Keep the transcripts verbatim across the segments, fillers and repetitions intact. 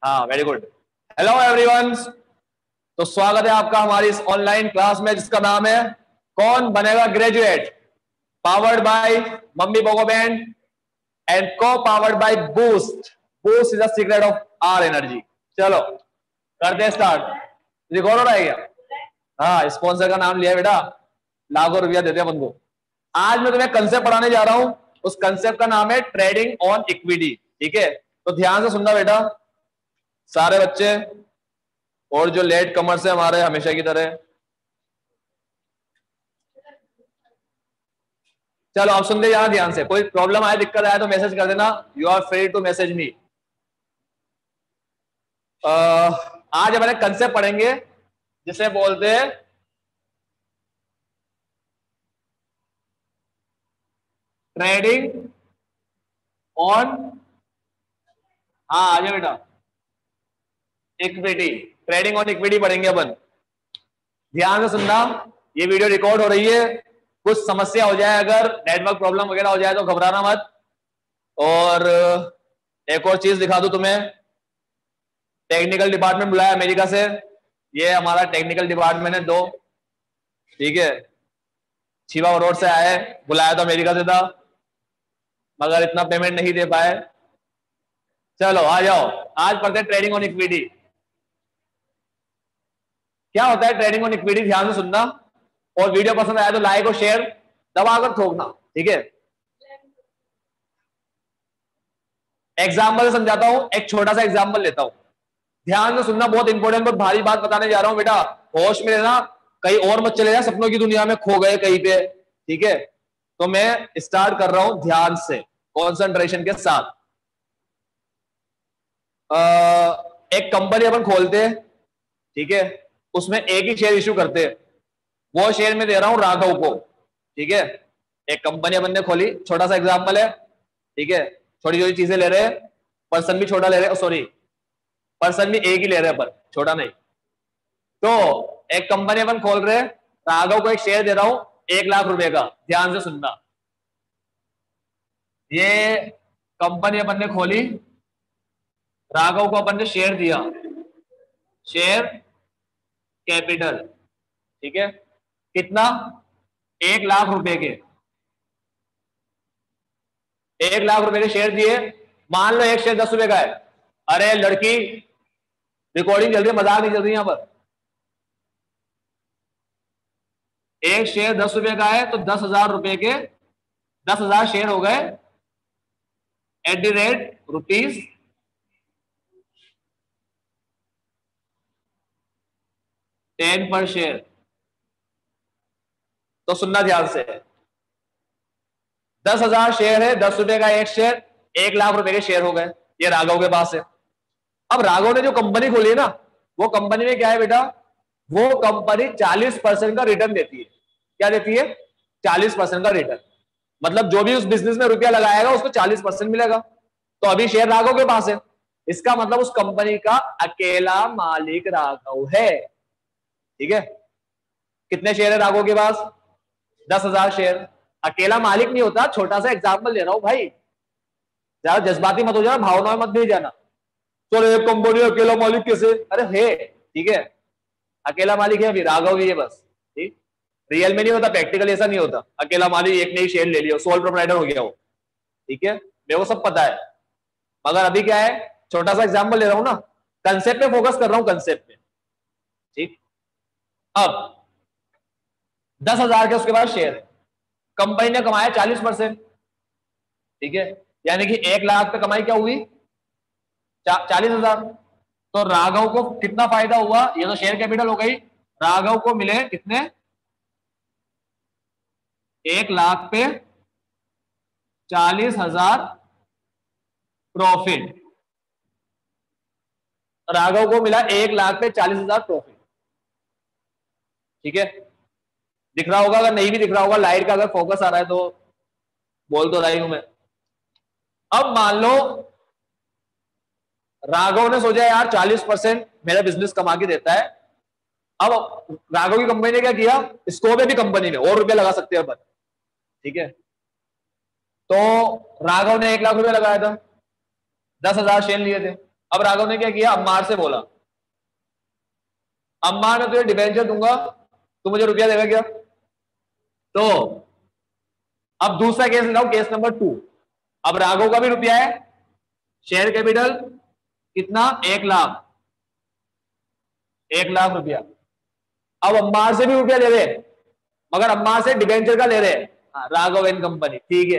हाँ, very good. Hello everyone, तो स्वागत है आपका हमारी इस ऑनलाइन क्लास में जिसका नाम है कौन बनेगा ग्रेजुएट, पावर्ड बाय मम्मी बोगो बैंड and co powered by Boost. Boost is the secret of our energy. चलो करते हैं स्टार्ट। रिकॉर्ड हो रहा है क्या? हाँ, स्पॉन्सर का नाम लिया बेटा, लाखों रुपया देते हैं अपन को। आज मैं तुम्हें कंसेप्ट पढ़ाने जा रहा हूं, उस कंसेप्ट का नाम है ट्रेडिंग ऑन इक्विटी। ठीक है, तो ध्यान से सुनना बेटा सारे बच्चे और जो लेट कमर्स है हमारे हमेशा की तरह। चलो आप सुन ले यहां ध्यान से, कोई प्रॉब्लम आए दिक्कत आए तो मैसेज कर देना, you are free to message me. आज हमारे कंसेप्ट पढ़ेंगे जिसे बोलते हैं ट्रेडिंग ऑन, हाँ आ जाए बेटा, इक्विटी। ट्रेडिंग ऑन इक्विटी पढ़ेंगे अपन। ध्यान से सुनना, ये वीडियो रिकॉर्ड हो रही है, कुछ समस्या हो जाए, अगर नेटवर्क प्रॉब्लम वगैरह हो जाए तो घबराना मत। और एक और चीज दिखा दूं तुम्हें, टेक्निकल डिपार्टमेंट बुलाया अमेरिका से, ये हमारा टेक्निकल डिपार्टमेंट है दो, ठीक है, छिवा रोड से आए, बुलाया तो अमेरिका से था मगर इतना पेमेंट नहीं दे पाए। चलो आ जाओ, आज पढ़ते हैं ट्रेडिंग ऑन इक्विटी। क्या होता है ट्रेडिंग ऑन इक्विटी, ध्यान से सुनना, और वीडियो पसंद आया तो लाइक और शेयर दबाकर ठोकना, ठीक है। एग्जाम्पल से समझाता हूं, एक छोटा सा एग्जाम्पल लेता हूं, ध्यान से सुनना, बहुत इंपॉर्टेंट, बहुत भारी बात बताने जा रहा हूं बेटा, होश में लेना, कहीं और मत चले जाए, सपनों की दुनिया में खो गए कहीं पे, ठीक है। तो मैं स्टार्ट कर रहा हूं ध्यान से, कॉन्सेंट्रेशन के साथ। आ, एक कंपनी अपन खोलते हैं, ठीक है, उसमें एक ही शेयर इश्यू करते हैं, वो शेयर में दे रहा हूं राघव को, ठीक है। एक कंपनी अपन ने खोली, छोटा सा एग्जांपल है, ठीक है, छोटी छोटी चीजें ले रहे हैं, पर्सन भी छोटा ले रहे हैं, सॉरी पर्सन भी एक ही ले रहे हैं पर छोटा नहीं। तो एक कंपनी अपन खोल रहे हैं, राघव को एक शेयर दे रहा हूं एक लाख रुपए का। ध्यान से सुनना, ये कंपनी अपन ने खोली, राघव को अपन ने शेयर दिया, शेयर कैपिटल, ठीक है, कितना, एक लाख रुपए के, एक लाख रुपए के शेयर दिए। मान लो एक शेयर दस रुपए का है, अरे लड़की रिकॉर्डिंग चल रही है, मजाक नहीं चल रही यहां पर, एक शेयर दस रुपए का है तो दस हजार रुपए के दस हजार शेयर हो गए at the rate rupees ten per share. तो सुनना ध्यान से, दस हजार शेयर है, दस रुपए का एक शेयर, एक लाख रुपए के शेयर हो गए, ये राघव के पास है। अब राघव ने जो कंपनी खोली है ना, वो कंपनी में क्या है बेटा, वो कंपनी चालीस परसेंट का रिटर्न देती है। क्या देती है? चालीस परसेंट का रिटर्न, मतलब जो भी उस बिजनेस में रुपया लगाएगा उसको चालीस परसेंट मिलेगा। तो अभी शेयर राघव के पास है, इसका मतलब उस कंपनी का अकेला मालिक राघव है, ठीक है। कितने शेयर है राघव के पास? दस हजार शेयर। अकेला मालिक नहीं होता, छोटा सा एग्जाम्पल दे रहा हूं भाई, ज्यादा जज्बाती मत हो जाना, भावनाओं मत भी जाना। चलो एक कंपनी अकेला मालिक कैसे? अरे है, ठीक है, अकेला मालिक है, अभी राघव ही है बस, ठीक। रियल में नहीं होता, प्रैक्टिकल ऐसा नहीं होता, अकेला मालिक एक ने ही शेयर ले लिया, सोल प्रोप्राइटर हो गया वो, ठीक है, मेरे को सब पता है। मगर अभी क्या है, छोटा सा एग्जाम्पल ले रहा हूं ना, कंसेप्ट पे फोकस कर रहा हूं, कंसेप्ट पे, ठीक। अब दस हजार के उसके बाद शेयर, कंपनी ने कमाया चालीस परसेंट, ठीक है, यानी कि एक लाख पे कमाई क्या हुई? चा, चालीस हजार। तो राघव को कितना फायदा हुआ? ये तो शेयर कैपिटल हो गई, राघव को मिले कितने? एक लाख पे चालीस हजार प्रॉफिट, राघव को मिला एक लाख पे चालीस हजार प्रॉफिट, ठीक है। दिख रहा होगा, अगर नहीं भी दिख रहा होगा, लाइट का अगर फोकस आ रहा है तो बोल तो रही हूं मैं। अब मान लो राघव ने सोचा यार चालीस परसेंट मेरा बिजनेस कमा के देता है, अब राघव की कंपनी ने क्या किया, स्कोप है भी कंपनी में और रुपया लगा सकते हैं अपन, ठीक है। तो राघव ने एक लाख रुपया लगाया था, दस हजार शेयर लिए थे, अब राघव ने क्या किया, अम्मार से बोला, अम्मार मैं तुझे डिबेंचर दूंगा, तू मुझे रुपया देगा क्या? तो अब दूसरा केस लगाओ, केस नंबर टू। अब राघव का भी रुपया है, शेयर कैपिटल कितना, एक लाख, एक लाख रुपया। अब अम्मार से भी रुपया ले रहे, मगर अम्मार से डिबेंचर का ले रहे, राघव एंड कंपनी, ठीक है।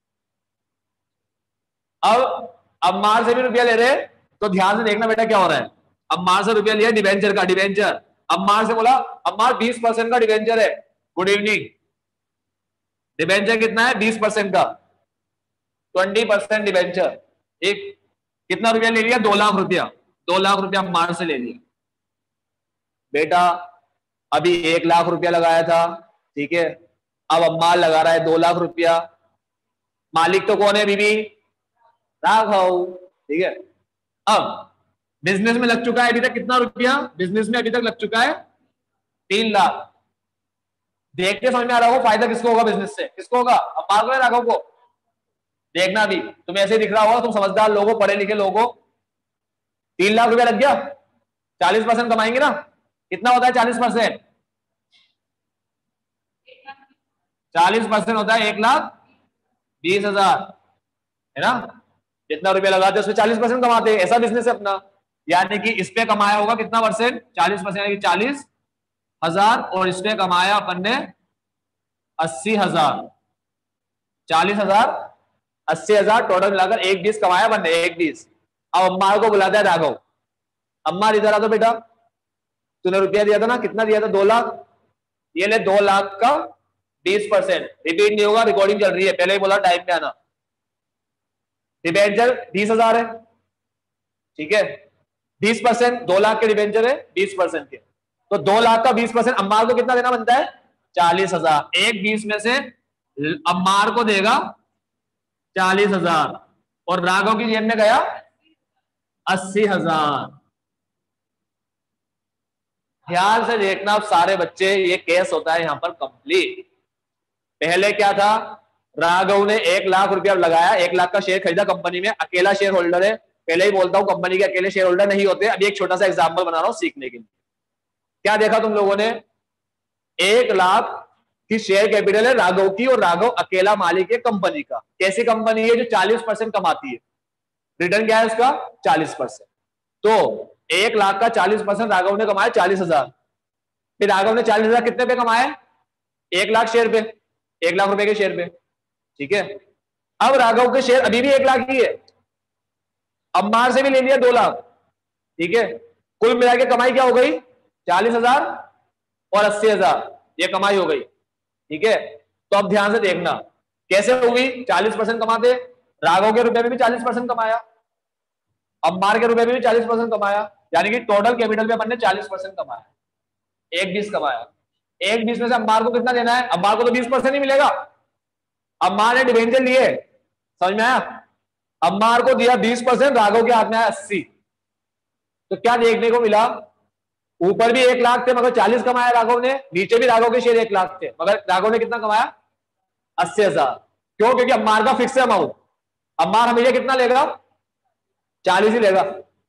अब अम्मार से भी रुपया ले रहे, तो ध्यान से देखना बेटा क्या हो रहा है। अम्मार से रुपया लिया डिबेंचर का, डिबेंचर अम्मार से बोला, अम्मार बीस परसेंट का डिबेंचर है, गुड इवनिंग, डिबेंचर कितना है, बीस परसेंट का, ट्वेंटी परसेंट डिबेंचर, एक कितना रुपया ले लिया, दो लाख रुपया, दो लाख रुपया अम्मार से ले लिया। बेटा अभी एक लाख रुपया लगाया था, ठीक है, अब अम्मार लगा रहा है दो लाख रुपया, मालिक तो कौन है बीबी, राघव, ठीक है। अब बिजनेस में लग चुका है अभी तक कितना रुपया, बिजनेस में अभी तक लग चुका है तीन लाख। देख के समझ में आ रहा होगा फायदा किसको होगा बिजनेस से, किसको होगा, अम्मार को, राघव को। देखना भी तुम्हें ऐसे दिख रहा होगा, तुम समझदार लोगों, पढ़े लिखे लोगों, तीन लाख रुपया लग गया, चालीस परसेंट कमाएंगे ना, कितना होता है चालीस परसेंट, चालीस परसेंट होता है एक लाख बीस हजार, है ना। जितना रुपया लगाते हैं उसमें चालीस परसेंट कमाते हैं, ऐसा बिजनेस है अपना। यानी कि इस पे कमाया होगा कितना परसेंट, चालीस परसेंट, यानी कि चालीस हजार, और इस पे कमाया अपन ने अस्सी हजार, चालीस हजार अस्सी हजार, टोटल मिलाकर एक बीस कमाया अपन ने, एक बीस। अब अम्मार को बुलाता है राघव, अम्मार इधर आ दो बेटा, तूने रुपया दिया था ना, कितना दिया था, दो लाख, ये ले दो लाख का बीस परसेंट, रिपीट नहीं होगा, रिकॉर्डिंग चल रही है, पहले ही बोला टाइम पे आना। डिबेंचर बीस हजार है, ठीक है, बीस परसेंट, दो लाख के डिबेंचर है, बीस परसेंट के, तो दो लाख का बीस परसेंट अम्मार को कितना देना बनता है, चालीस हजार। एक बीस में से अम्मार को देगा चालीस हजार, और राघव की जेब में गया अस्सी हजार। ध्यान से देखना अब सारे बच्चे, ये केस होता है यहां पर कंप्लीट। पहले क्या था, राघव ने एक लाख रुपया लगाया, एक लाख का शेयर खरीदा कंपनी में, अकेला शेयर होल्डर है, पहले ही बोलता हूं कंपनी के अकेले शेयर होल्डर नहीं होते। अभी एक छोटा सा एग्जांपल बना रहा हूं सीखने के लिए। क्या देखा तुम लोगों ने, एक लाख की शेयर कैपिटल है राघव की, और राघव अकेला मालिक है कंपनी का। कैसी कंपनी है, जो चालीस परसेंट कमाती है, रिटर्न क्या है उसका, चालीस परसेंट। तो एक लाख का चालीस परसेंट राघव ने कमाया चालीस हजार, फिर राघव ने चालीस हजार कितने पे कमाए, एक लाख शेयर पे, एक लाख रुपए के शेयर पे, ठीक है। अब राघव के शेयर अभी भी एक लाख ही है, अम्मार से भी ले लिया दो लाख, ठीक है, कुल मिला के कमाई क्या हो गई, चालीस हजार और अस्सी हजार, ये कमाई हो गई, ठीक है। तो अब ध्यान से देखना कैसे हुई, चालीस परसेंट कमाते, राघव के रुपए में भी चालीस परसेंट कमाया, अम्मार के रुपए में भी चालीस परसेंट कमाया, यानी कि टोटल कैपिटल पे अपन ने चालीस परसेंट कमाया, एक बीस कमाया। एक बीस में से अम्मार को कितना देना है, अम्मार को तो बीस परसेंट ही मिलेगा, अम्मार ने डिबेंचर लिए, समझ में आया, अम्मार को दिया बीस परसेंट, राघव के हाथ में आया अस्सी। तो क्या देखने को मिला, ऊपर भी एक लाख थे मगर चालीस कमाया राघव ने, नीचे भी राघव के शेयर एक लाख थे मगर राघव ने कितना कमाया, अस्सी हजार। क्यों, क्योंकि अम्मार का फिक्स है अमाउंट, अम्मार हमेशा कितना लेगा, चालीस ही लेगा।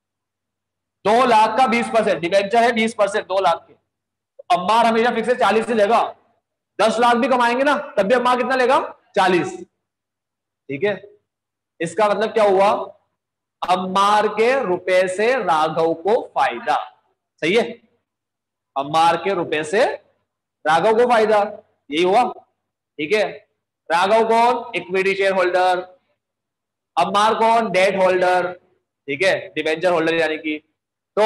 दो लाख का बीस परसेंट, डिबेंचर है बीस परसेंट दो लाख के, तो अम्मार हमेशा फिक्स है चालीस ही लेगा। दस लाख भी कमाएंगे ना तब भी अम्मार कितना लेगा, चालीस, ठीक है। इसका मतलब क्या हुआ, अम्मार के रुपए से राघव को फायदा, सही है, अम्मार के रुपए से राघव को फायदा, यही हुआ, ठीक है। राघव कौन, इक्विटी शेयर होल्डर, अम्मार कौन, डेट होल्डर, ठीक है, डिबेंचर होल्डर यानी कि। तो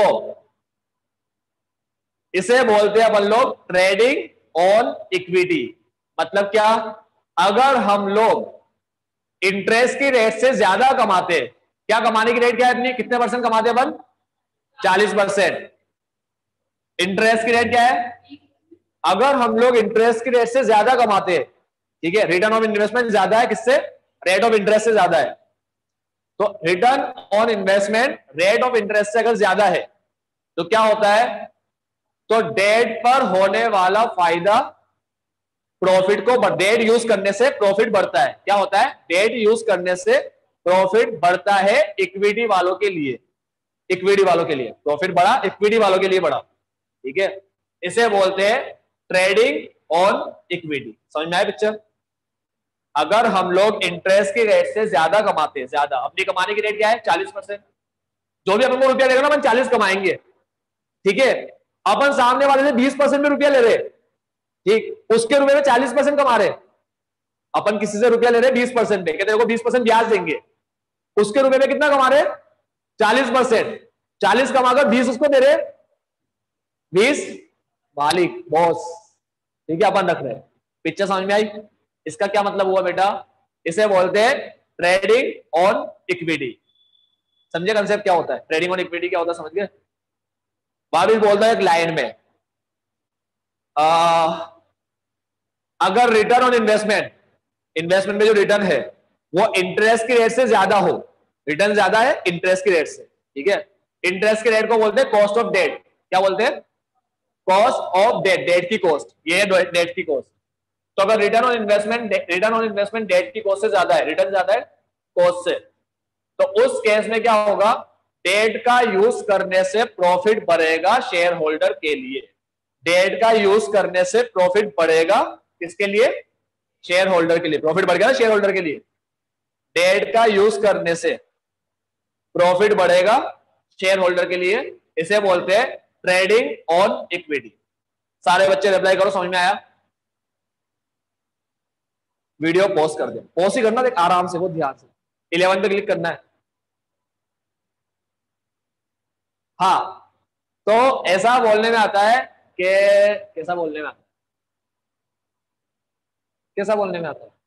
इसे बोलते हैं अपन लोग ट्रेडिंग ऑन इक्विटी। मतलब क्या, अगर हम लोग इंटरेस्ट की रेट से ज्यादा कमाते, क्या कमाने की रेट क्या है अपनी, कितने परसेंट कमाते अपन, चालीस परसेंट। इंटरेस्ट की रेट क्या है, अगर हम लोग इंटरेस्ट की रेट से ज्यादा कमाते, ठीक है, रिटर्न ऑफ इन्वेस्टमेंट ज्यादा है किससे, रेट ऑफ इंटरेस्ट से ज्यादा है, तो return on investment rate of interest से अगर ज्यादा है तो क्या होता है, तो डेट पर होने वाला फायदा प्रॉफिट को, डेट यूज करने से प्रॉफिट बढ़ता है। क्या होता है, डेट यूज करने से प्रॉफिट बढ़ता है इक्विटी वालों के लिए। इक्विटी वालों के लिए प्रॉफिट बढ़ा, इक्विटी वालों के लिए बढ़ा, ठीक है। इसे बोलते हैं ट्रेडिंग ऑन इक्विटी। समझ में आया पिक्चर? अगर हम लोग इंटरेस्ट की रेट से ज्यादा कमाते हैं, ज्यादा, अपनी कमाने की रेट क्या है चालीस परसेंट, जो भी अपन को रुपया देगा ना अपन चालीस कमाएंगे, ठीक है। अपन सामने वाले से बीस परसेंट में रुपया ले रहे, ठीक, उसके रुपए में चालीस परसेंट कमा रहे। अपन किसी से रुपया ले रहे बीस परसेंट पे, कहते हैं बीस परसेंट ब्याज देंगे, उसके रुपए में कितना कमा रहे चालीस परसेंट, चालीस कमाकर बीस उसको दे रहे, बीस मालिक बॉस, ठीक है, अपन रख रहे। पिक्चर समझ में आई? इसका क्या मतलब हुआ बेटा? इसे बोलते हैं ट्रेडिंग ऑन इक्विटी। समझे कंसेप्ट क्या होता है? ट्रेडिंग ऑन इक्विटी क्या होता है, समझ गए? बाबिल बोलता है एक लाइन में, आ, अगर रिटर्न ऑन इन्वेस्टमेंट, इन्वेस्टमेंट में जो रिटर्न है वो इंटरेस्ट की रेट से ज्यादा हो, रिटर्न ज्यादा है इंटरेस्ट की रेट से, ठीक है। इंटरेस्ट की रेट को बोलते हैं कॉस्ट ऑफ डेट। क्या बोलते हैं? कॉस्ट ऑफ डेट, डेट की कॉस्ट, ये है डेट की कॉस्ट। तो अगर return on investment, return on investment debt की कॉस्ट से ज्यादा है, रिटर्न ज्यादा है कॉस्ट से, तो उस केस में क्या होगा? डेट का यूज करने से प्रॉफिट बढ़ेगा शेयर होल्डर के लिए। डेट का यूज करने से प्रॉफिट बढ़ेगा किसके लिए? शेयर होल्डर के लिए। प्रॉफिट बढ़ गया ना शेयर होल्डर के लिए। डेट का यूज करने से प्रॉफिट बढ़ेगा शेयर होल्डर के लिए, इसे बोलते हैं ट्रेडिंग ऑन इक्विटी। सारे बच्चे रिप्लाई करो, समझ में आया? वीडियो पॉज कर दे, पॉज ही करना, देख आराम से, बहुत ध्यान से, इलेवन पे क्लिक करना है। हाँ, तो ऐसा बोलने में आता है कि, कैसा बोलने में आता है, कैसा बोलने में आता है?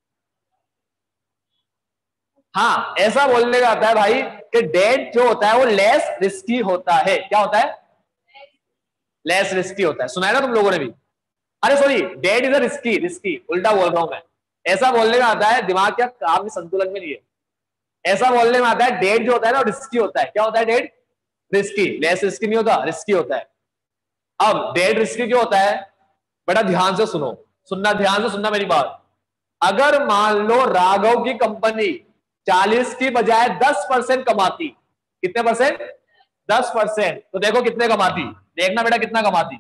हाँ, ऐसा बोलने में आता है भाई कि डेट जो होता है वो लेस रिस्की होता है। क्या होता है? लेस रिस्की होता है। सुना है ना तुम लोगों ने भी? अरे sorry, debt is a risky, risky उल्टा बोल रहा हूं मैं। ऐसा बोलने में आता है, दिमाग क्या काम के संतुलन में नहीं है। ऐसा बोलने में आता है डेट जो होता है ना रिस्की होता है। क्या होता है? डेट रिस्की, लेस रिस्की नहीं होता, रिस्की होता है। अब डेट रिस्की क्यों होता है? बेटा ध्यान से सुनो, सुनना, ध्यान से सुनना मेरी बात। अगर मान लो राघव की कंपनी चालीस की बजाय दस परसेंट कमाती, कितने परसेंट? दस परसेंट, तो देखो कितने कमाती, देखना बेटा कितना कमाती।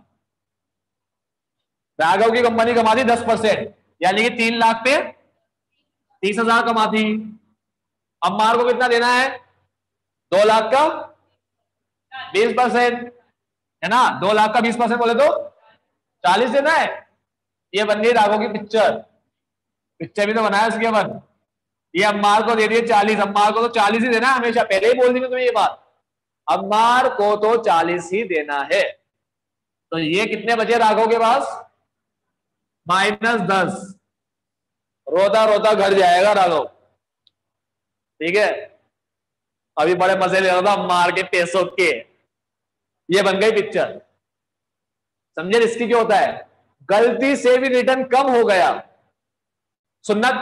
राघव की कंपनी कमाती दस परसेंट, यानी कि तीन लाख पे तीस हजार कमाती। अम्मार को कितना देना है? दो लाख का बीस परसेंट, है ना? दो लाख का बीस परसेंट बोले तो चालीस देना है। ये बन गई राघव की पिक्चर। पिक्चर भी तो बनाया इसके अपन। ये अम्मार को दे दिए चालीस, अम्मार को तो चालीस ही देना है हमेशा, पहले ही बोल दी मैं तुम्हें ये बात, अम्मार को तो चालीस ही देना है। तो ये कितने बचे राघव के पास? माइनस दस। रोता रोता घर जाएगा राघव, ठीक है। अभी बड़े मजे ले रहा था अम्मार के पैसों के। ये बन गई पिक्चर। समझे रिस्की क्यों होता है? गलती से भी रिटर्न कम हो गया, सुनना,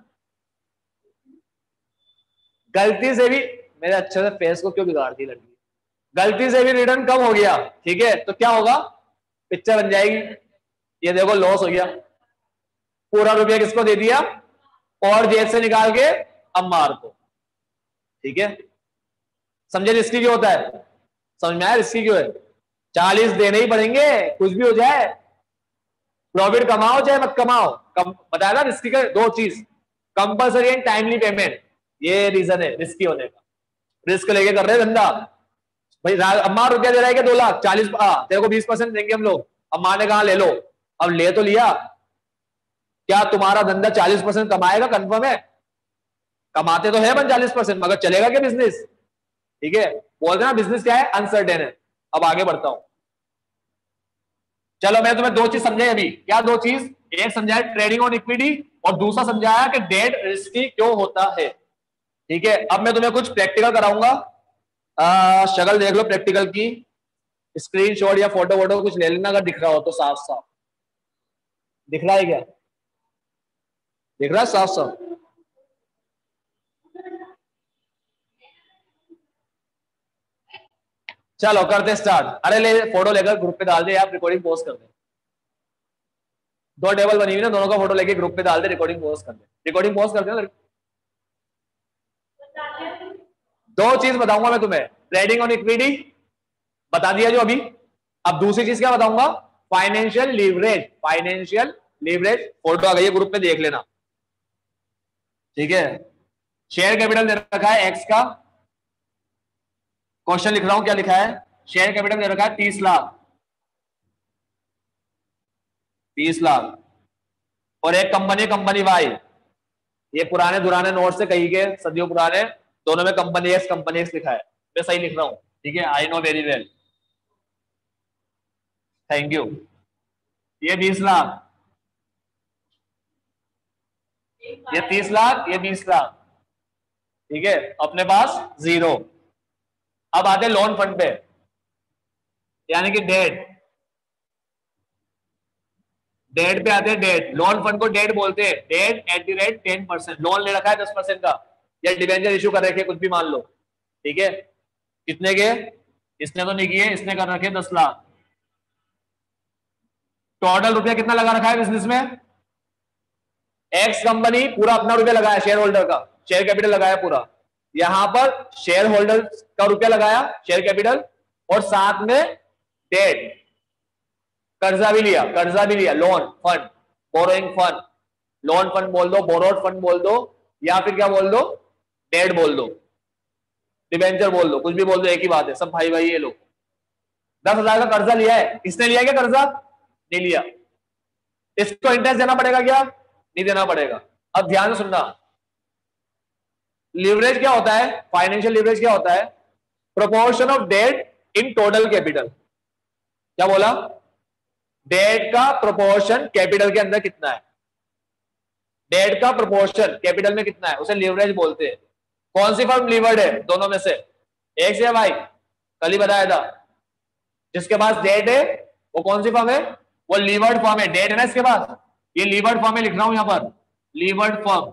गलती से भी, मेरे अच्छे से फेस को क्यों बिगाड़ दी लड़की, गलती से भी रिटर्न कम हो गया, ठीक है, तो क्या होगा? पिक्चर बन जाएगी। ये देखो लॉस हो गया, पूरा रुपया किसको दे दिया? और जेब से निकाल के अम्मार को, ठीक है। समझे रिस्की क्यों होता है? समझ में आया रिस्की क्यों है? चालीस देने ही पड़ेंगे, कुछ भी हो जाए, प्रॉफिट कमाओ चाहे मत कमाओ। कम बताया ना रिस्की का दो चीज, कंपल्सरी एंड टाइमली पेमेंट। ये रीजन है रिस्की होने का। रिस्क लेके कर रहे धंधा भाई। अम्मा रुपया दे रहा है कि दो लाख चालीस, तेरे को बीस परसेंट देंगे हम लोग। अम्मा ने कहा ले लो, अब ले तो लिया, क्या तुम्हारा धंधा चालीस परसेंट कमाएगा? कंफर्म है? कमाते तो है अपन चालीस परसेंट, मगर चलेगा क्या बिजनेस? ठीक है, बोलते ना बिजनेस क्या है? अनसर्टेन है। अब आगे बढ़ता हूं, चलो मैं तुम्हें दो चीज समझाई अभी। क्या दो चीज? एक समझाया ट्रेडिंग ऑन इक्विटी, और दूसरा समझाया कि डेट रिस्की क्यों होता है, ठीक है। अब मैं तुम्हें कुछ प्रैक्टिकल कराऊंगा, शक्ल देख लो प्रैक्टिकल की, स्क्रीनशॉट या फोटो वोटो कुछ ले लेना अगर दिख रहा हो तो। साफ साफ दिख रहा है क्या? दिख रहा है साफ साफ? चलो करते स्टार्ट। अरे ले फोटो लेकर ग्रुप पे डाल दे यार, रिकॉर्डिंग पोस्ट कर दे। दो टेबल बनी हुई ना, दोनों का फोटो लेके ग्रुप पे डाल दे, रिकॉर्डिंग पोस्ट कर दे। रिकॉर्डिंग पोस्ट कर दे। दो चीज बताऊंगा मैं तुम्हें, ट्रेडिंग ऑन इक्विटी बता दिया जो अभी। अब दूसरी चीज क्या बताऊंगा, financial leverage. Financial leverage photo आ गई है, ग्रुप में देख लेना, ठीक है। शेयर कैपिटल दे रखा है एक्स का, क्वेश्चन लिख रहा हूं क्या लिखा है, शेयर कैपिटल दे रखा है तीस लाख, तीस लाख, और एक कंपनी कंपनी वाई, ये पुराने दुराने नोट से कही के सदियों पुराने, दोनों में कंपनी एक्स कंपनी एक्स लिखा है, मैं सही लिख रहा हूं, ठीक है, I know very well, thank you. ये बीस लाख, ये तीस लाख, ये बीस लाख, ठीक है, अपने पास जीरो। अब आते लोन फंड पे, यानी कि डेट, डेट पे आते हैं, डेट, लोन फंड को डेट बोलते हैं, debt at the rate ten percent, loan ले रखा है दस परसेंट का, या डिवेंचर इशू कर रखे, कुछ भी मान लो, ठीक है, कितने के, इसने तो नहीं किए, इसने कर रखे दस लाख, टोटल रुपया कितना लगा रखा है बिजनेस में, एक्स कंपनी पूरा अपना रुपया लगाया, शेयर होल्डर का शेयर कैपिटल लगाया पूरा, यहां पर शेयर होल्डर का रुपया लगाया शेयर कैपिटल, और साथ में डेट, कर्जा भी लिया, कर्जा भी लिया, loan fund, borrowing fund, loan fund बोल दो, बोरोड फंड बोल दो, या फिर क्या बोल दो, डेट बोल दो, डिवेंचर बोल दो, कुछ भी बोल दो, एक ही बात है, सब भाई भाई ये लोग। दस हजार का कर्जा लिया है, किसने लिया क्या कर्जा, नहीं लिया, इसको इंटरेस्ट देना पड़ेगा क्या, नहीं देना पड़ेगा। अब ध्यान से सुनना, लीवरेज क्या होता है, फाइनेंशियल लीवरेज क्या होता है, proportion of debt in total capital, क्या बोला, डेट का प्रोपोर्शन कैपिटल के अंदर कितना है, डेट का प्रोपोर्शन कैपिटल में कितना है, उसे लीवरेज बोलते हैं। कौन सी फर्म लीवर्ड है दोनों में से, एक से भाई, कल ही बताया था, जिसके पास डेट है वो कौन सी फर्म है, वो लीवर्ड फर्म है, डेट है ना इसके पास, ये लीवर्ड फर्म है, लिख रहा हूं यहां पर, लीवर्ड फर्म,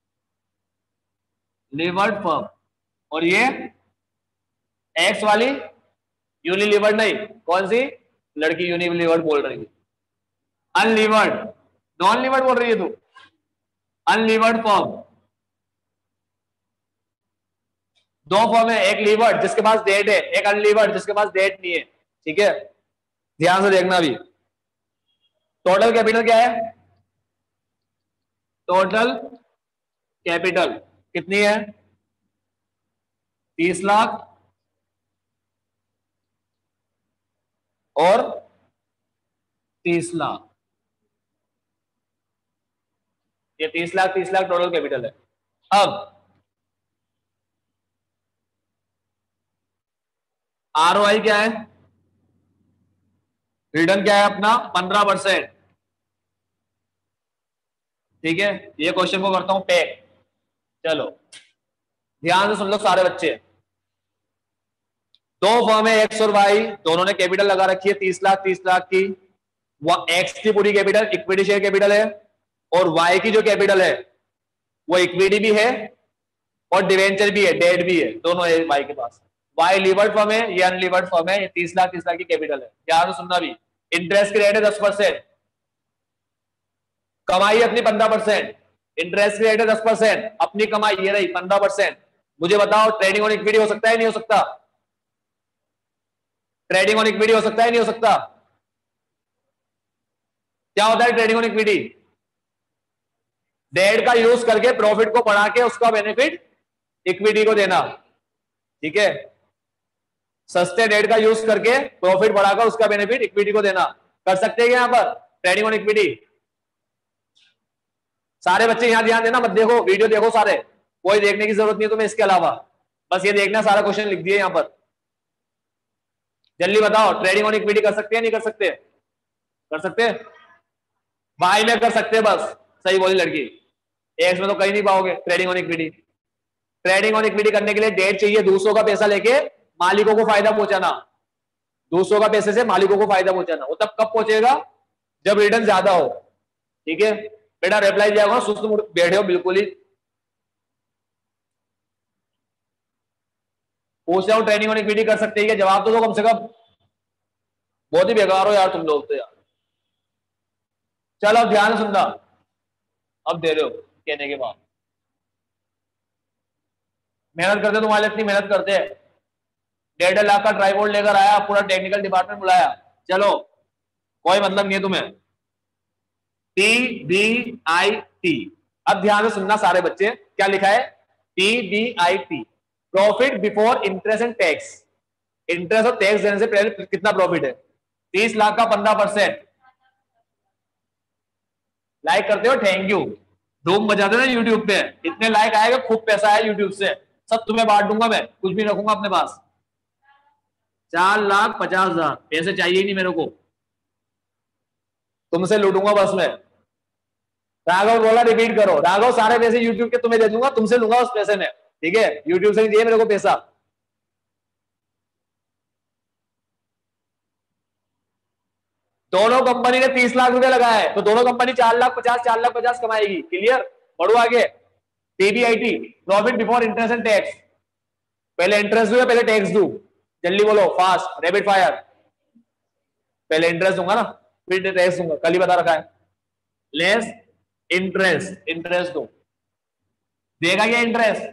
लीवर्ड फर्म, और ये एक्स वाली यूनिलीवर्ड नहीं, कौन सी लड़की यूनिलीवर्ड बोल रही है, अनलीवर्ड, नॉन लीवर्ड बोल रही है तू, अनलीवर्ड फर्म, दो फर्म है, एक लीवर्ड जिसके पास डेट है, एक अनलीवर्ड जिसके पास डेट नहीं है, ठीक है, ध्यान से देखना भी। टोटल कैपिटल क्या है, टोटल कैपिटल कितनी है, तीस लाख और तीस लाख, ये तीस लाख तीस लाख टोटल कैपिटल है। अब आरओआई क्या है, रिटर्न क्या है अपना, पंद्रह परसेंट, ठीक है, ये क्वेश्चन को करता हूं पैक, चलो ध्यान से सुन लो सारे बच्चे, दो फर्म है एक्स और वाई, दोनों ने कैपिटल लगा रखी है तीस लाख तीस लाख की, वो एक्स की पूरी कैपिटल इक्विटी शेयर कैपिटल है, और वाई की जो कैपिटल है वो इक्विटी भी है और डिवेंचर भी है, डेट भी है, दोनों है वाई के पास। वाई लीवर्ड फर्म है, ये अनलीवर्ड फर्म है, ये तीस लाख तीस लाख की कैपिटल है। ध्यान से सुनना भी, इंटरेस्ट की रेट है दस परसेंट, कमाई अपनी पंद्रह परसेंट, इंटरेस्ट की रेट है दस परसेंट, अपनी कमाई ये रही पंद्रह परसेंट। मुझे बताओ ट्रेडिंग ऑन इक्विटी हो सकता है नहीं हो सकता, ट्रेडिंग ऑन इक्विटी हो सकता है नहीं हो सकता, क्या होता है ट्रेडिंग ऑन इक्विटी, डेट का यूज करके प्रॉफिट को बढ़ा के उसका बेनिफिट इक्विटी को देना, ठीक है, सस्ते डेट का यूज करके प्रॉफिट बढ़ाकर उसका बेनिफिट इक्विटी को देना, कर सकते हैं यहां पर ट्रेडिंग ऑन इक्विटी। सारे बच्चे यहां ध्यान देना, मत देखो वीडियो देखो सारे, कोई देखने की जरूरत नहीं है तुम्हें इसके अलावा, बस ये देखना सारा क्वेश्चन लिख दिए यहां पर। जल्दी बताओ ट्रेडिंग ऑन इक्विटी कर सकते हैं नहीं कर सकते, कर सकते हैं, वाई में कर सकते हैं, बस सही बोली लड़की, एक्स में तो कहीं नहीं पाओगे trading on equity. Trading on equity करने के लिए डेट चाहिए, दूसरों का पैसा लेके मालिकों को फायदा पहुंचाना, दूसरों का पैसे से मालिकों को फायदा पहुंचाना, वो तब कब पहुंचेगा जब रिटर्न ज्यादा हो, ठीक है बेटा, रिप्लाई दिया होगा, सुस्त बैठे हो बिल्कुल ही, पूछ रहा हूं ट्रेडिंग ऑन इक्विटी कर सकते हैं, जवाब तो दो कम से कम, बहुत ही बेकार हो यार तुम लोग तो यार। चलो ध्यान सुनना, अब दे रहे हो कहने के बाद, मेहनत करते तुम्हारे लिए इतनी मेहनत करते हैं, डेढ़ डेढ़ लाख का ट्राईपोड लेकर आया, पूरा टेक्निकल डिपार्टमेंट बुलाया, चलो कोई मतलब नहीं है तुम्हें। टी बी आई टी, अब ध्यान से सुनना सारे बच्चे, क्या लिखा है? T B I T, profit before interest and tax. Interest और टैक्स देने से पहले कितना प्रॉफिट है? तीस लाख का पंद्रह परसेंट। लाइक करते हो? Thank you. धूम बजाते ना यूट्यूब पे, इतने लाइक आएगा खूब पैसा है यूट्यूब से, सब तुम्हें बांट दूंगा मैं, कुछ भी रखूंगा अपने पास। चार लाख पचास हजार पैसे चाहिए ही नहीं मेरे को, तुमसे लूटूंगा बस मैं। राघव बोला रिपीट करो, राघव सारे पैसे यूट्यूब के तुम्हें दे दूंगा, तुमसे लूंगा उस पैसे में, ठीक है? यूट्यूब से नहीं दिए मेरे को पैसा। दोनों कंपनी ने तीस लाख रुपए लगाया है, तो दोनों कंपनी चार लाख पचास चार लाख पचास कमाएगी। क्लियर? बढ़ो आगे। TBIT, profit before interest and tax. पहले इंटरेस्ट दूं या पहले टैक्स दूं? जल्दी बोलो, फास्ट, रैपिड फायर। पहले इंटरेस्ट दूंगा ना, फिर टैक्स दूंगा, कल ही बता रखा है। लेस इंटरेस्ट, इंटरेस्ट दो, देगा क्या इंटरेस्ट?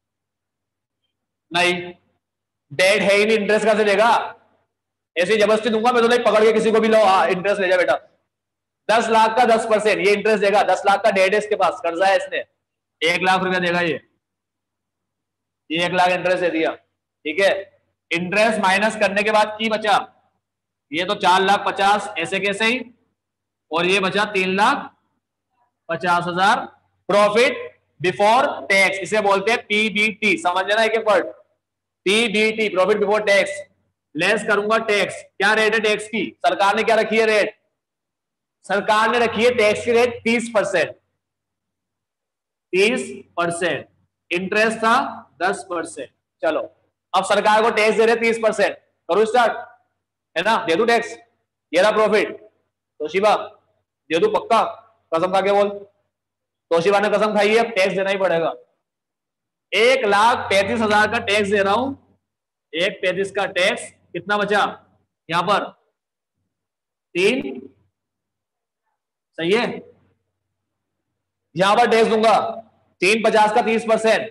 नहीं, डेट है ही नहीं, इंटरेस्ट कैसे देगा? ऐसी जबरदस्ती दूंगा मैं तो, नहीं पकड़ के किसी को भी लो, हाँ इंटरेस्ट ले जा बेटा। दस लाख का दस परसेंट ये इंटरेस्ट देगा। दस लाख का डेट है इसके पास, कर्जा है इसने, एक लाख रुपया देगा ये, ये एक लाख इंटरेस्ट दे दिया, ठीक है? इंटरेस्ट माइनस करने के बाद की बचा? ये तो चार लाख पचास ऐसे कैसे ही, और ये बचा तीन लाख पचास हजार। प्रॉफिट बिफोर टैक्स, इसे बोलते हैं पीबीटी। समझ लेना एक एक word, PBT, profit before tax. Less करूंगा टैक्स, क्या रेट है टैक्स की? सरकार ने क्या रखी है रेट? सरकार ने रखी है टैक्स की रेट तीस परसेंट, तीस परसेंट। इंटरेस्ट था दस परसेंट। चलो अब सरकार को टैक्स दे रहे तीस परसेंट, करो स्टार्ट, है ना? दे दू टैक्स, ये रहा प्रॉफिट। तोशिबा दे दू पक्का? कसम खा के बोल। तोशिबा ने कसम खाई है, अब टैक्स देना ही पड़ेगा। एक लाख पैंतीस हजार का टैक्स दे रहा हूं, एक पैंतीस का टैक्स, कितना बचा यहां पर? तीन, सही है? यहां पर टैक्स दूंगा तीन पचास का तीस परसेंट,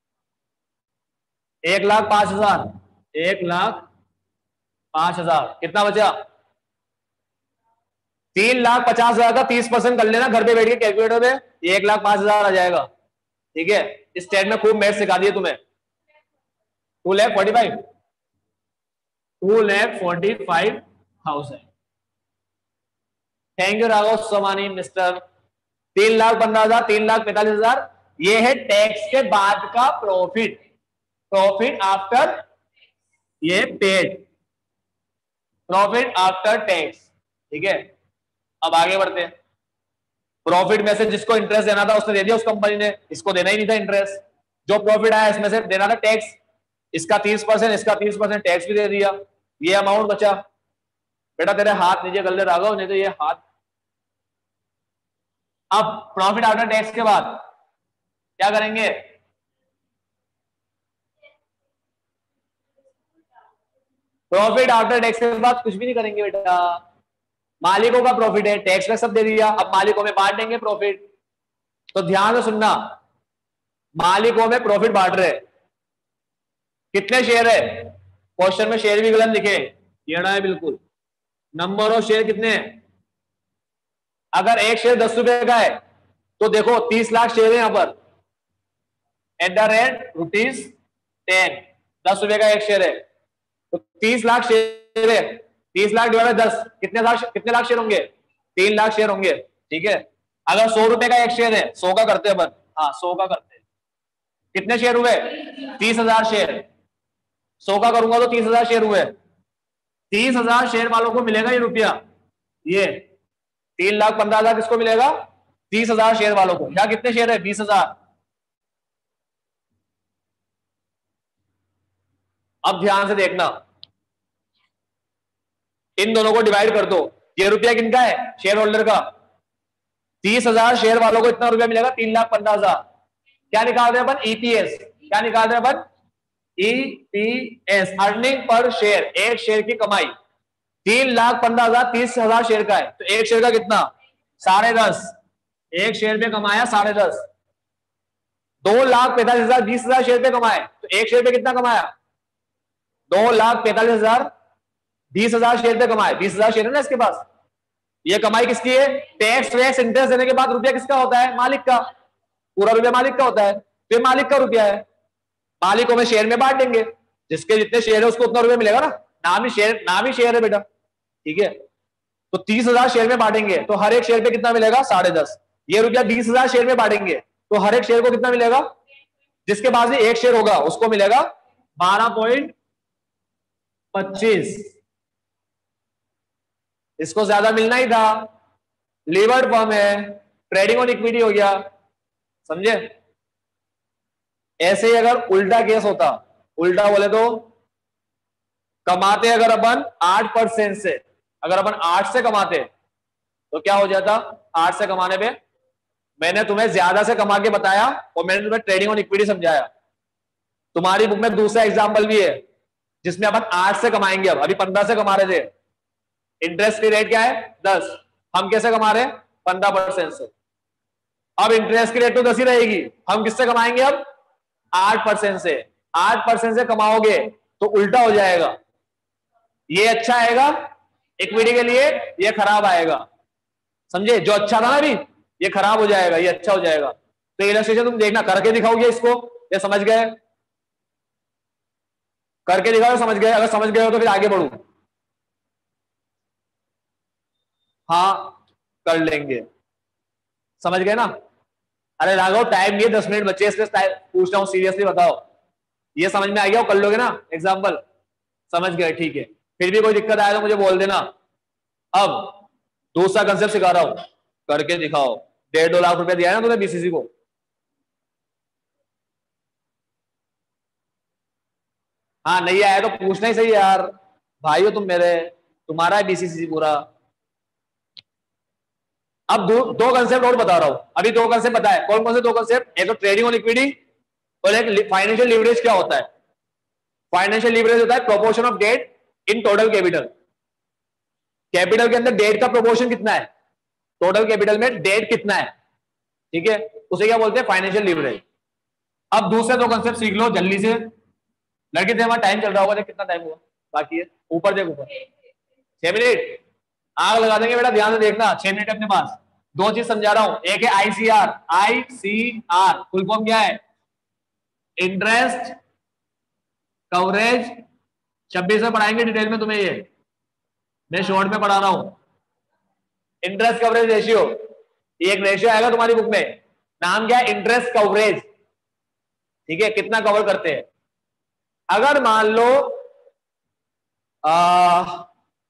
एक लाख पांच हजार, एक लाख पांच हजार, कितना बचा? तीन लाख पचास हजार का तीस परसेंट कर लेना घर पे बैठ के कैलकुलेटर में, एक लाख पांच हजार आ जाएगा, ठीक है? इस स्टेट में खूब मैथ सिखा दिए तुम्हें। Two lakh forty five two lakh forty five thousand. Thank you Raghav Somani mister. तीन लाख पंद्रह हजार, तीन लाख पैंतालीस हजार, ये है टैक्स के बाद का प्रॉफिट, प्रॉफिट आफ्टर ये पेड, प्रॉफिट आफ्टर टैक्स, ठीक है? अब आगे बढ़ते हैं। प्रॉफिट में से जिसको इंटरेस्ट देना था उसने दे दिया उस कंपनी ने, इसको देना ही नहीं था इंटरेस्ट। जो प्रॉफिट आया इसमें से देना था टैक्स, इसका तीस परसेंट, इसका तीस परसेंट टैक्स भी दे दिया, ये अमाउंट बचा। बेटा तेरे हाथ नीचे कर ले राघव, नहीं तो ये हाथ। अब प्रॉफिट आफ्टर टैक्स के बाद क्या करेंगे? प्रॉफिट आफ्टर टैक्स के बाद कुछ भी नहीं करेंगे बेटा, मालिकों का प्रॉफिट है, टैक्स का सब दे दिया, अब मालिकों में बांट देंगे प्रॉफिट। तो ध्यान से सुनना, मालिकों में प्रॉफिट बांट रहे, कितने शेयर है? क्वेश्चन में शेयर भी गलत लिखे, येड़ा है बिल्कुल। नंबर ऑफ शेयर कितने हैं? अगर एक शेयर दस रुपए का है तो देखो तीस लाख शेयर है यहां पर, at the rate rupees ten, दस रुपए का एक शेयर है, तो तीस लाख शेयर है, तीस लाख डिवाइड दस, कितने लाख कितने लाख शेयर होंगे? तीन लाख शेयर होंगे, ठीक है? अगर सौ रुपए का एक शेयर है, सौ का करते हैं अपन, हाँ सौ का करते हैं, कितने शेयर हुए? तीस हजार शेयर, सौ का करूंगा तो तीस हजार शेयर हुए, तीस हजार शेयर वालों को मिलेगा ये रुपया, ये तीन लाख पंद्रह हजार किसको मिलेगा? तीस हजार शेयर वालों को। या कितने शेयर है? बीस हजार। अब ध्यान से देखना, इन दोनों को डिवाइड कर दो, ये रुपया किनका है? शेयर होल्डर का। तीस हजार शेयर वालों को इतना रुपया मिलेगा, तीन लाख पंद्रह हजार। क्या निकाल रहे हैं अपन? ईपीएस। क्या निकाल रहे हैं अपन? ईपीएस, अर्निंग पर शेयर, एक शेयर की कमाई। तीन लाख पंद्रह हजार तीस हजार शेयर का है, तो एक शेयर का कितना? साढ़े दस। एक शेयर पे कमाया साढ़े दस। दो लाख पैंतालीस हजार बीस हजार शेयर पे कमाए, तो एक शेयर पे कितना कमाया? दो लाख पैंतालीस हजार बीस हजार शेयर पे कमाए, बीस हजार शेयर है ना इसके पास, ये कमाई किसकी है? टैक्स वैक्स इंटरेस्ट देने के बाद रुपया किसका होता है? मालिक का। पूरा रुपया मालिक का होता है, तो ये मालिक का रुपया है, मालिक को में शेयर में बांट देंगे, जिसके जितने शेयर है उसको उतना रुपया मिलेगा ना, नाम ही शेयर, नाम ही शेयर है बेटा, ठीक है। तो तीस हजार शेयर में बांटेंगे तो हर एक शेयर पे कितना मिलेगा? साढ़े दस। ये रुपया बीस हजार शेयर में बांटेंगे तो हर एक शेयर को कितना मिलेगा? जिसके पास एक शेयर होगा उसको मिलेगा बारह पॉइंट पच्चीस। इसको ज्यादा मिलना ही था, लीवर्ड फर्म है, ट्रेडिंग ऑन इक्विटी हो गया, समझे। ऐसे ही अगर उल्टा केस होता, उल्टा बोले तो कमाते अगर अपन आठ परसेंट से, अगर अपन आठ से कमाते तो क्या हो जाता? आठ से कमाने पे मैंने तुम्हें ज्यादा से कमा के बताया और मैंने तुम्हें ट्रेडिंग ऑन इक्विटी समझाया। तुम्हारी बुक में दूसरा एग्जांपल भी है जिसमें अपन आठ से कमाएंगे, अब अभी पंद्रह से कमा रहे थे, इंटरेस्ट की रेट क्या है? दस, हम कैसे कमा रहे हैं? पंद्रह परसेंट से। अब इंटरेस्ट की रेट तो दस ही रहेगी, हम किससे कमाएंगे अब? आठ परसेंट से। आठ परसेंट से कमाओगे तो उल्टा हो जाएगा, ये अच्छा आएगा इक्विटी के लिए, ये खराब आएगा, समझे। जो अच्छा था ना अभी ये खराब हो जाएगा, ये अच्छा हो जाएगा। तो इलस्ट्रेशन तुम देखना, करके दिखाओगे इसको, ये समझ गए? करके दिखाओ, समझ गए? अगर समझ गए हो तो फिर आगे बढ़ू। हाँ कर लेंगे, समझ गए ना। अरे राघव टाइम नहीं है, दस मिनट बचे, इसलिए पूछ रहा हूँ, सीरियसली बताओ ये समझ में आ गया? कर लोगे ना एग्जाम्पल? समझ गए, ठीक है। फिर भी कोई दिक्कत आया तो मुझे बोल देना। अब दूसरा कंसेप्ट सिखा रहा हूं, करके दिखाओ। डेढ़ दो लाख रुपया दिया है ना तुमने बीसीसी को, हाँ नहीं आया तो पूछना ही सही यार, भाई हो तुम मेरे, तुम्हारा है बीसीसी पूरा। अब दो, दो कंसेप्ट और बता रहा हूं, अभी दो कंसेप्ट बताए। कौन कौन से दो कंसेप्ट? एक तो ट्रेडिंग ऑन इक्विटी और एक फाइनेंशियल लीवरेज। क्या होता है फाइनेंशियल लीवरेज? होता है proportion of debt in total capital. Capital के अंदर डेट का प्रोपोर्शन कितना है, टोटल कैपिटल में डेट कितना है, ठीक है, उसे क्या बोलते हैं? Financial leverage. अब दूसरे दो कंसेप्ट सीख लो जल्दी से, लड़की थे हमारा टाइम चल रहा होगा, देख कितना टाइम हुआ बाकी है, ऊपर देख ऊपर, छह मिनट आग लगा देंगे बेटा, ध्यान से देखना, छह मिनट अपने पास। दो चीज समझा रहा हूं, एक है आईसीआर। आईसीआर फुल फॉर्म क्या है? इंटरेस्ट कवरेज, छब्बीस में पढ़ाएंगे डिटेल में तुम्हें, ये मैं शॉर्ट में पढ़ा रहा हूं। इंटरेस्ट कवरेज रेशियो, एक रेशियो आएगा तुम्हारी बुक में, नाम क्या है? इंटरेस्ट कवरेज, ठीक है, कितना कवर करते हैं। अगर मान लो आ,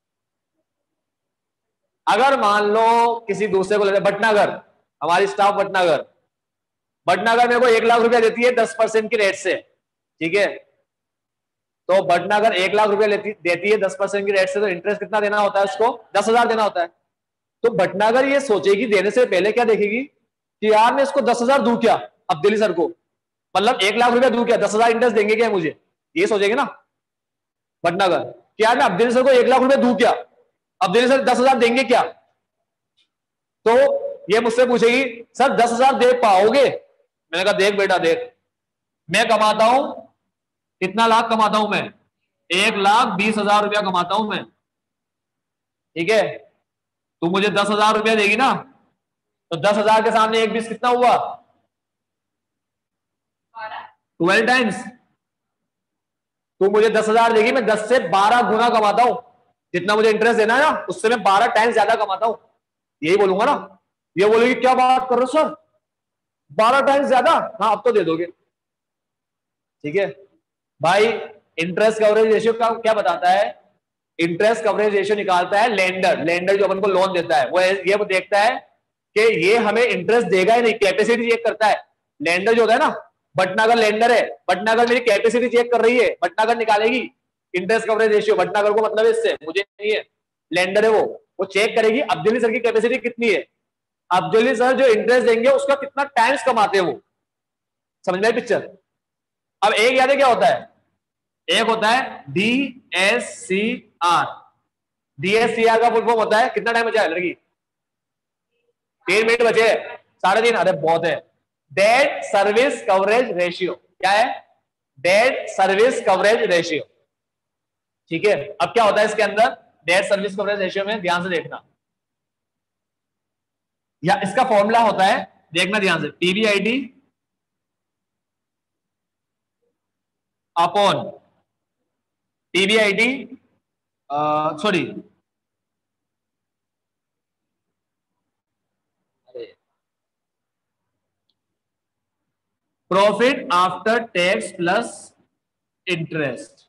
अगर मान लो किसी दूसरे को लेते, भटनागर, हमारी स्टाफ भटनागर, भटनागर मेरे को एक लाख रुपया देती है दस परसेंट की रेट से, ठीक है। तो भटनागर एक लाख रुपया लेती देती है दस परसेंट की रेट से, तो इंटरेस्ट कितना देना होता है उसको? दस हजार देना होता है। तो भटनागर ये सोचेगी देने से पहले, क्या देखेगी कि यार मैं इसको दस हजार दूं क्या अब्दुल्ली सर को, मतलब एक लाख रुपया दूं क्या, दस हजार इंटरेस्ट देंगे क्या मुझे, ये सोचेगी ना भटनागर कि यार मैं अब्दुल्ली सर को एक लाख रुपया दूं क्या, अब्दुल्ली सर दस हजार देंगे क्या। तो ये मुझसे पूछेगी सर दस हजार दे पाओगे? मैंने कहा देख बेटा देख, मैं कमाता हूं कितना लाख कमाता हूं मैं, एक लाख बीस हजार रुपया कमाता हूं मैं, ठीक है। तू मुझे दस हजार रुपया देगी ना, तो दस हजार के सामने एक बीस कितना हुआ? Twelve times. तू मुझे दस हजार देगी, मैं दस से बारह गुना कमाता हूं, जितना मुझे इंटरेस्ट देना है ना उससे मैं बारह टाइम्स ज्यादा कमाता हूं, यही बोलूंगा ना। ये बोलेगी क्या बात कर रहे हो सर, बारह टाइम्स ज्यादा? हाँ अब तो दे दोगे, ठीक है भाई। इंटरेस्ट कवरेज रेशियो का क्या बताता है? इंटरेस्ट कवरेज रेशियो निकालता है लेंडर, लेंडर जो अपन को लोन देता है वो ये वो देखता है कि ये हमें इंटरेस्ट देगा ही नहीं, कैपेसिटी चेक करता है। लेंडर जो होता है ना, भटनागर लेंडर है, भटनागर मेरी कैपेसिटी चेक कर रही है, भटनागर निकालेगी इंटरेस्ट कवरेज रेशियो। भटनागर को मतलब है इससे, मुझे नहीं है, लेंडर है वो वो चेक करेगी अब्दुल्ली सर की कैपेसिटी कितनी है, अब्दुल्ली सर जो इंटरेस्ट देंगे उसका कितना टाइम्स कमाते हैं वो, समझ में पिक्चर। अब एक याद है क्या होता है, एक होता है D S C R. D S C R का फुल फॉर्म होता है, कितना टाइम बचा है लड़की? तीन मिनट बचे, साढ़े तीन, अरे बहुत है। डेट सर्विस कवरेज रेशियो क्या है? डेट सर्विस कवरेज रेशियो, ठीक है, अब क्या होता है इसके अंदर डेट सर्विस कवरेज रेशियो में, ध्यान से देखना, या इसका फॉर्मूला होता है, देखना ध्यान से, PVID upon PVID sorry profit after tax plus interest,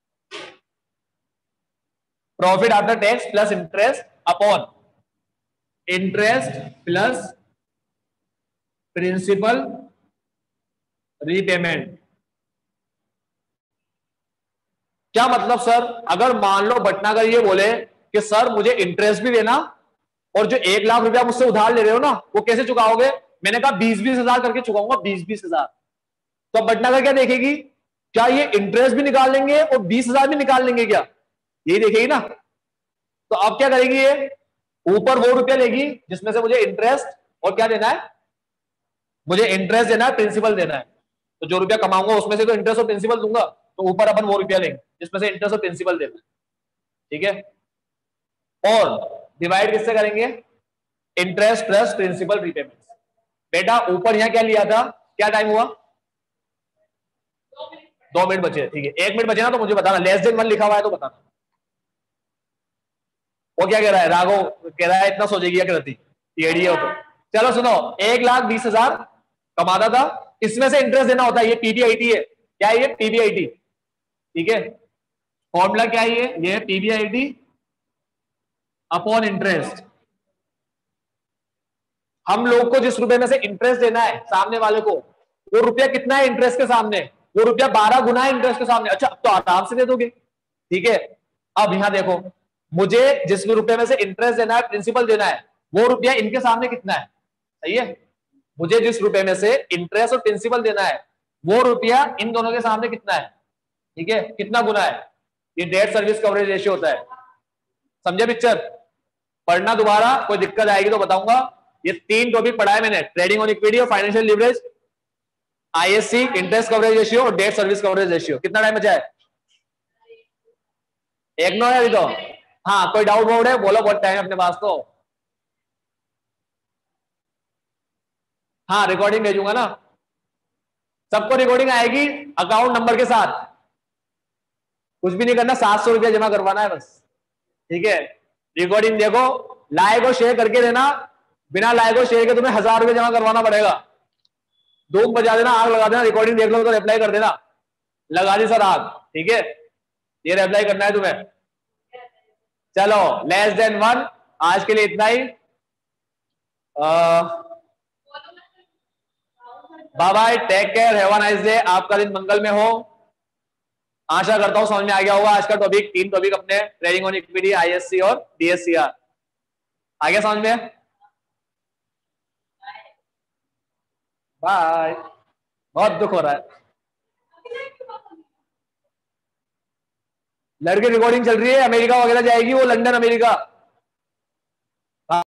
profit after tax plus interest upon interest plus principal repayment. क्या मतलब सर, अगर मान लो भटनागर ये बोले कि सर मुझे इंटरेस्ट भी देना और जो एक लाख रुपया मुझसे उधार ले रहे हो ना वो कैसे चुकाओगे, मैंने कहा बीस बीस हजार करके चुकाऊंगा, बीस बीस हजार। तो भटनागर क्या देखेगी, क्या ये इंटरेस्ट भी निकाल लेंगे और बीस हजार भी निकाल लेंगे क्या, यही देखेगी ना। तो अब क्या करेगी, ये ऊपर वो रुपया लेगी जिसमें से मुझे इंटरेस्ट और क्या देना है, मुझे इंटरेस्ट देना है, प्रिंसिपल देना है। तो जो रुपया कमाऊंगा उसमें से तो इंटरेस्ट और प्रिंसिपल दूंगा, तो ऊपर अपन वो रुपया लेंगे जिसमें से इंटरेस्ट और प्रिंसिपल देना है, ठीक है। और डिवाइड किससे करेंगे, इंटरेस्ट प्लस प्रिंसिपल रीपेमेंट। बेटा ऊपर यहां क्या लिया था, क्या टाइम हुआ, दो मिनट बचे, ठीक है, एक मिनट बचे ना तो मुझे बताना, लेस देन वन लिखा हुआ है तो बताना। वो क्या कह रहा है, राघव कह रहा है इतना सोचेगी क्या करती हो तो। चलो सुनो, एक लाख बीस हजार कमाता था, इसमें से इंटरेस्ट देना होता है, ये पीबीआईटी है, क्या है ये, पीबीआईटी, ठीक है। फॉर्मूला क्या है, ये ये पीबीआईटी अपॉन इंटरेस्ट। हम लोग को जिस रुपए में से इंटरेस्ट देना है सामने वाले को, वो रुपया कितना है इंटरेस्ट के सामने, वो रुपया बारह गुना है इंटरेस्ट के सामने। अच्छा तो आराम से दे दोगे, ठीक है। अब यहां देखो, मुझे जिस रुपए में से इंटरेस्ट देना है, प्रिंसिपल देना है, वो रुपया इनके सामने कितना है, सही है। मुझे जिस रुपए में से इंटरेस्ट और प्रिंसिपल देना है वो रुपया इन दोनों के सामने कितना है, ठीक है, कितना गुना है, ये डेट सर्विस कवरेज रेशियो होता है। समझे पिक्चर, पढ़ना दोबारा, कोई दिक्कत आएगी तो बताऊंगा। ये तीन टॉपिक पढ़ा है मैंने, ट्रेडिंग ऑन इक्विटी और financial leverage, ISC, interest coverage ratio और डेट सर्विस कवरेज रेशियो। कितना टाइम बचा है, एक नो है अभी तो। हाँ कोई डाउट वाउट है बोलो, बहुत टाइम अपने पास तो। हाँ रिकॉर्डिंग भेजूंगा ना, सबको रिकॉर्डिंग आएगी अकाउंट नंबर के साथ, कुछ भी नहीं करना, सात सौ रुपया जमा करवाना है बस, ठीक है। रिकॉर्डिंग देखो, लाइक और शेयर करके देना, बिना लाइक और शेयर के तुम्हें हजार रुपये जमा करवाना पड़ेगा। धूप बजा देना, आग लगा देना, रिकॉर्डिंग देख लो तो रिप्लाई कर देना, लगा दी सर आग, ठीक है, ये रिप्लाई करना है तुम्हें। चलो लेस देन वन, आज के लिए इतना ही। Bye bye, take care, have a nice day, आपका दिन मंगल में हो। आशा करता हूं समझ में आ गया होगा आज का टॉपिक, तीन टॉपिक अपने, ट्रेडिंग ऑन इक्विटी, आईएससी और डीएससीआर, आ गया समझ में। बाय, बहुत दुख हो रहा है, लड़की रिकॉर्डिंग चल रही है, अमेरिका वगैरह जाएगी वो, लंदन अमेरिका।